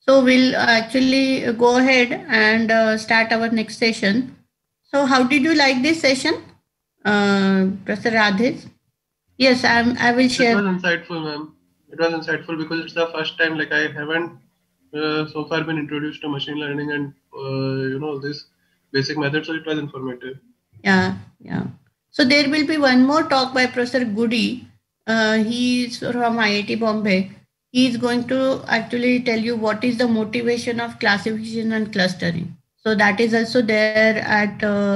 So we'll actually go ahead and start our next session. So how did you like this session, Professor Radhis? Yes, I will It share. was insightful, ma'am. It was insightful because it's the first time like I haven't so far been introduced to machine learning and this basic method. So it was informative. Yeah, yeah. So there will be one more talk by Professor Goody. He is from IIT Bombay. He is going to actually tell you what is the motivation of classification and clustering. So that is also there at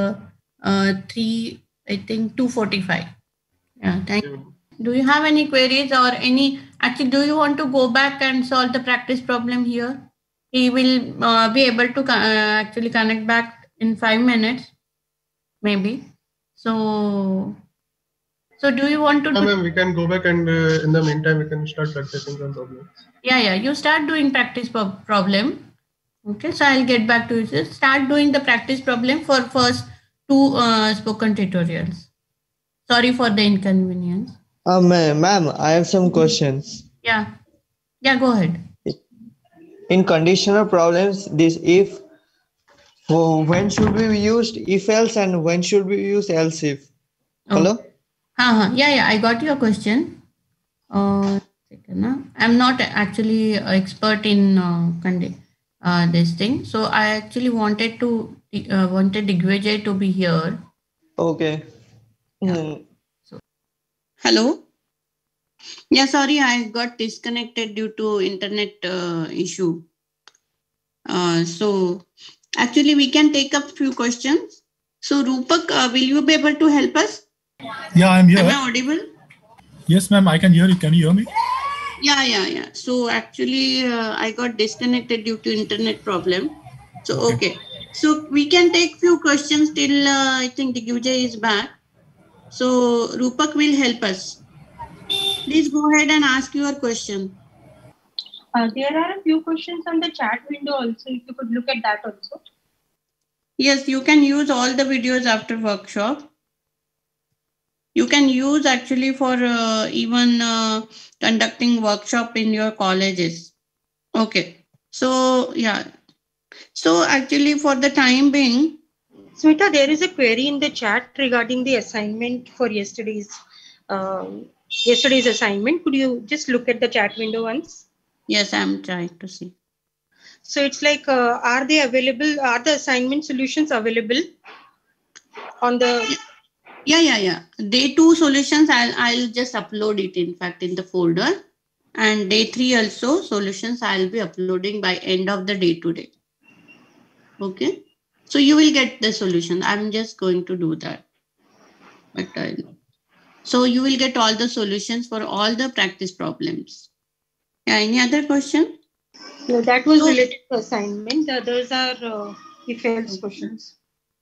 3, I think 2:45. Yeah, thank Yeah. you. Do you have any queries or any? Actually, do you want to go back and solve the practice problem here? He will be able to actually connect back in 5 minutes, maybe. So, so do you want to Yeah, do? ma'am. We can go back and in the meantime we can start practicing some problems. Yeah, yeah. You start doing practice problem. Okay, so I'll get back to you. Just start doing the practice problem for first two spoken tutorials. Sorry for the inconvenience. Ma'am, I have some questions. Yeah, yeah. Go ahead. In conditional problems, this if, when should we use if else and when should we use else if? Oh, Hello? yeah, yeah. I got your question. Second, I'm not actually expert in this thing, so I actually wanted Digvijay to be here. Okay. Yeah. So, hello. Yeah, sorry, I got disconnected due to internet issue. So actually, we can take up few questions. So Rupak, will you be able to help us? Yeah, I'm here. Am I audible? Yes, ma'am, I can hear you. Can you hear me? Yeah, yeah, yeah. So actually, I got disconnected due to internet problem. So okay. So we can take few questions till I think Digvijay is back. So Rupak will help us. Please go ahead and ask your question. There are a few questions on the chat window also. If you could look at that also. Yes, you can use all the videos after workshop. You can use actually for even conducting workshop in your colleges. Okay. So yeah. So actually for the time being, Smita, there is a query in the chat regarding the assignment for yesterday's assignment. Could you just look at the chat window once? Yes, I'm trying to see. So it's like, are they available? Are the assignment solutions available on the? Yeah. Day 2 solutions, I'll just upload it in fact in the folder. And day 3 also solutions I'll be uploading by end of the day today. Okay. So you will get the solution. I'm just going to do that. But so you will get all the solutions for all the practice problems. Yeah, any other question? No, that was related to assignment. The others are if else questions.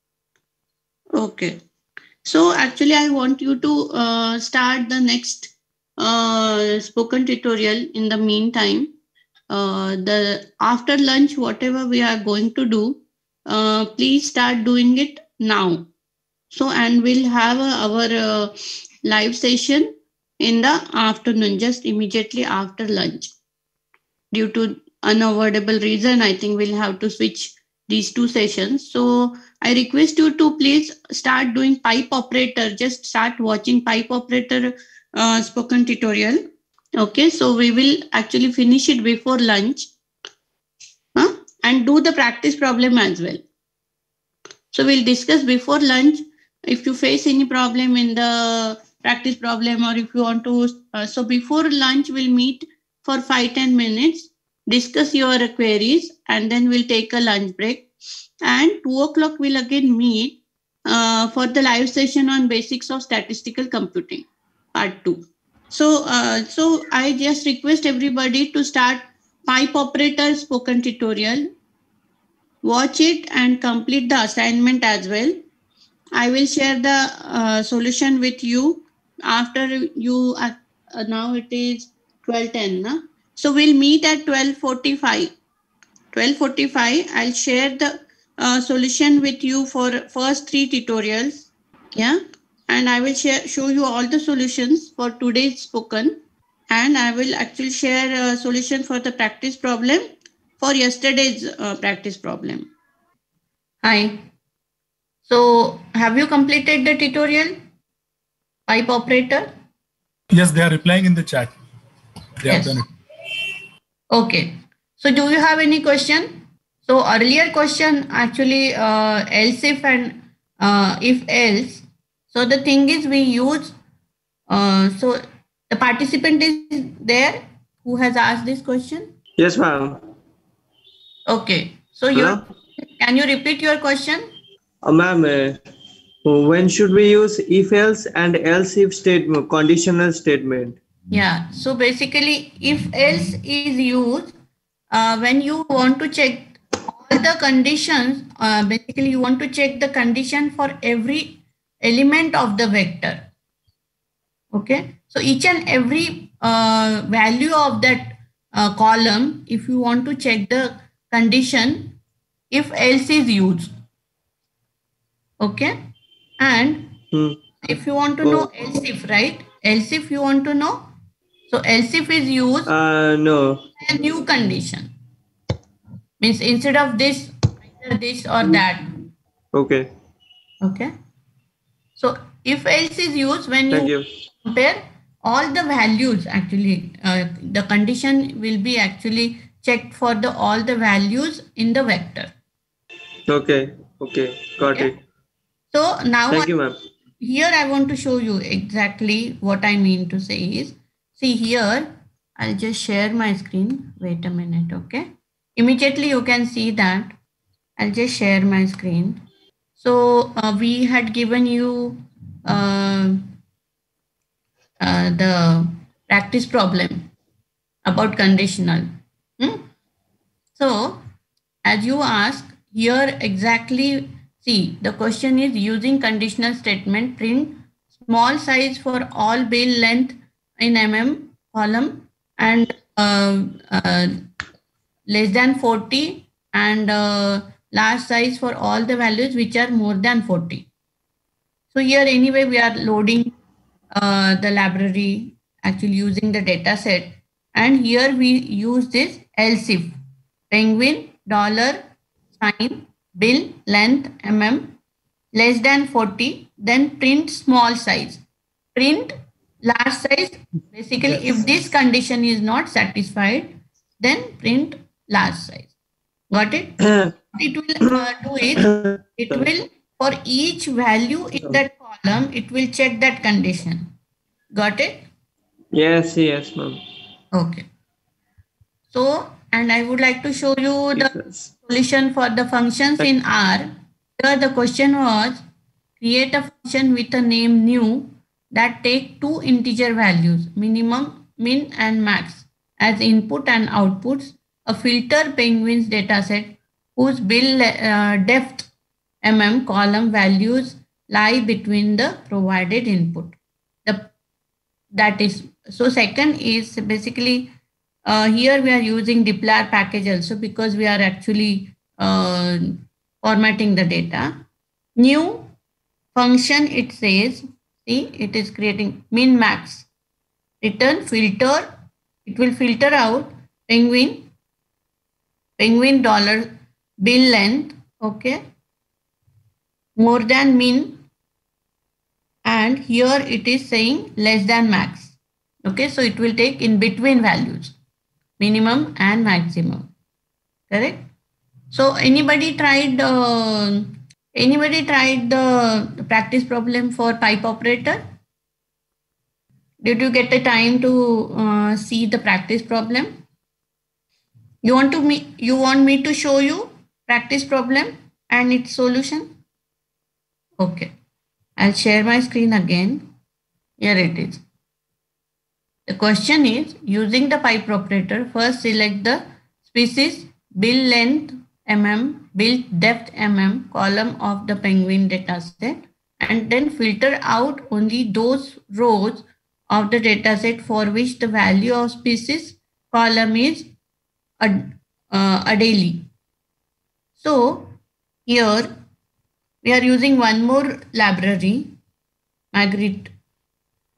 Okay. So actually, I want you to start the next spoken tutorial. In the meantime, the after lunch, whatever we are going to do, please start doing it now. So, and we'll have our live session in the afternoon, just immediately after lunch. Due to unavoidable reason, I think we'll have to switch these two sessions. So I request you to please start doing pipe operator. Just start watching pipe operator spoken tutorial. Okay, so we will actually finish it before lunch and do the practice problem as well. So we'll discuss before lunch. If you face any problem in the practice problem, or if you want to, so before lunch we'll meet for 5-10 minutes, discuss your queries, and then we'll take a lunch break. And 2 o'clock we'll again meet for the live session on basics of statistical computing, part 2. So I just request everybody to start pipe operator spoken tutorial. Watch it and complete the assignment as well. I will share the solution with you after you. Now it is 12:10. Na? So we'll meet at 12:45. 12:45. I'll share the solution with you for first 3 tutorials. Yeah, and I will show you all the solutions for today's spoken, and I will actually share a solution for the practice problem for yesterday's practice problem. Hi. So have you completed the tutorial? Pipe operator? Yes, they are replying in the chat. They have Yes. done it. Okay. So do you have any question? So earlier question actually else if and if else. So the thing is we use so the participant is there who has asked this question. Yes, ma'am. Okay. So Hello? can you repeat your question? Ma'am, when should we use if else and else if statement, conditional statement? Yeah. So basically, if else is used when you want to check all the conditions, basically you want to check the condition for every element of the vector. Okay. So each and every value of that column, if you want to check the condition, if else is used. Okay. And if you want to know else if, right? Else if you want to know. So else if is used No. a new condition. Means instead of this, either this or that. Okay. Okay. So if else is used when Thank you compare all the values, actually the condition will be actually checked for the all the values in the vector. Okay. Okay. Got Okay. it. So now Thank you, ma'am. here I want to show you exactly what I mean to say is, see here, I'll just share my screen. Wait a minute, okay? Immediately you can see that. I'll just share my screen. So we had given you the practice problem about conditional. So as you ask here exactly, see the question is using conditional statement print small size for all bill length in mm column and less than 40 and large size for all the values which are more than 40. So here anyway we are loading the library actually using the data set, and here we use this else if penguin dollar sign bill length less than 40, then print small size, print large size. Basically if this condition is not satisfied, then print large size. Got it? It will do it. It will, for each value in that column, it will check that condition. Got it? Yes, yes, ma'am. Okay. So, and I would like to show you the solution for the functions in R. Here the question was, create a function with a name new that take two integer values, minimum, min and max, as input and outputs, a filter penguins dataset whose bill depth column values lie between the provided input. That is, so second is basically here we are using dplyr package also because we are actually formatting the data. New function, it says, see, it is creating min max, return filter, it will filter out penguin dollar bill length, okay, more than min, and here it is saying less than max. Okay, so it will take in between values, minimum and maximum. Correct? So anybody tried the practice problem for pipe operator? Did you get the time to see the practice problem? You want me to show you practice problem and its solution? Okay. I'll share my screen again. Here it is. The question is, using the pipe operator, first select the species, bill length bill depth column of the penguin dataset, and then filter out only those rows of the dataset for which the value of species column is a daily. So here we are using one more library, Magritte.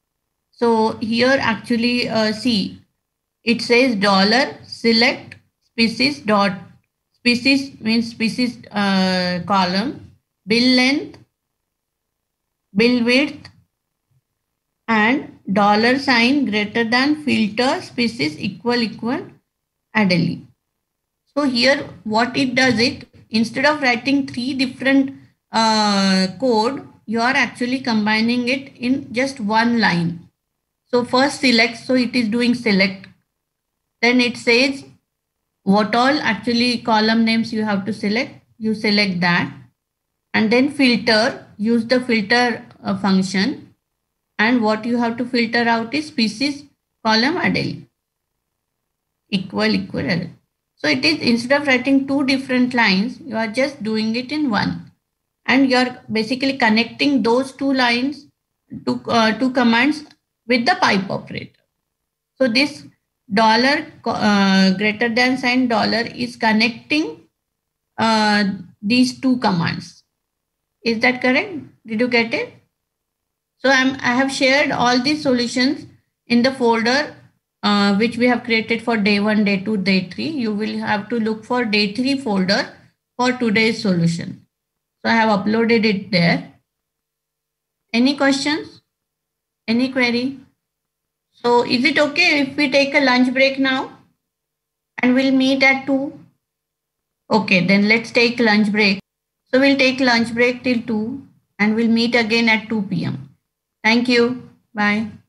So here actually see, it says $select species dot, species means species column, bill length, bill width, and $sign greater than filter species equal Adeli. So here what it does, it instead of writing 3 different code, you are actually combining it in just one line. So first select, so it is doing select. Then it says what all actually column names you have to select. You select that. And then filter, use the filter function. And what you have to filter out is species column Adeli. Equal Adeli. So it is, instead of writing 2 different lines, you are just doing it in one. And you are basically connecting those 2 lines to 2 commands with the pipe operator. So this greater than sign dollar is connecting these 2 commands. Is that correct? Did you get it? So I have shared all these solutions in the folder which we have created for day 1, day 2, day 3. You will have to look for day 3 folder for today's solution. So I have uploaded it there. Any questions? Any query? So is it okay if we take a lunch break now? And we'll meet at 2? Okay, then let's take lunch break. So we'll take lunch break till 2 and we'll meet again at 2 p.m. Thank you. Bye.